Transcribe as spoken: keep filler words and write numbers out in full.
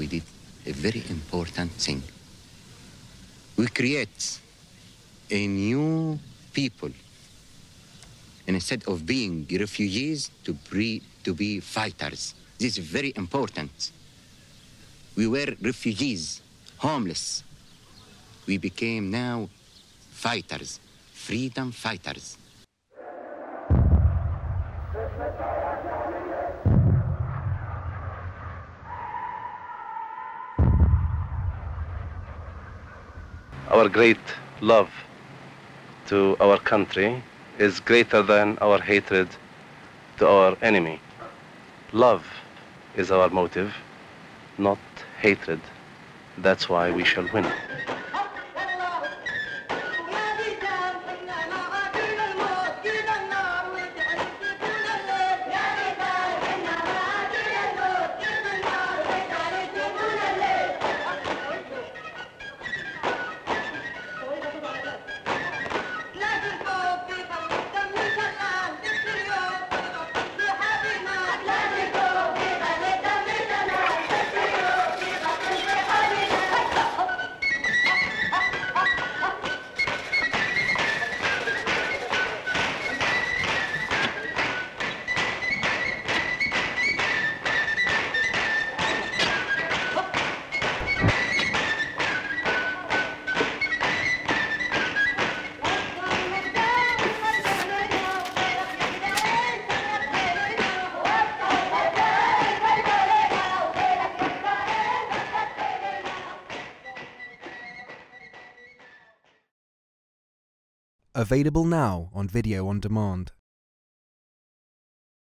we did a very important thing. We create a new people. And instead of being refugees, to be, to be fighters. This is very important. We were refugees, homeless. We became now fighters, freedom fighters. Our great love to our country is greater than our hatred to our enemy. Love is our motive, not hatred. That's why we shall win. Available now on video on demand.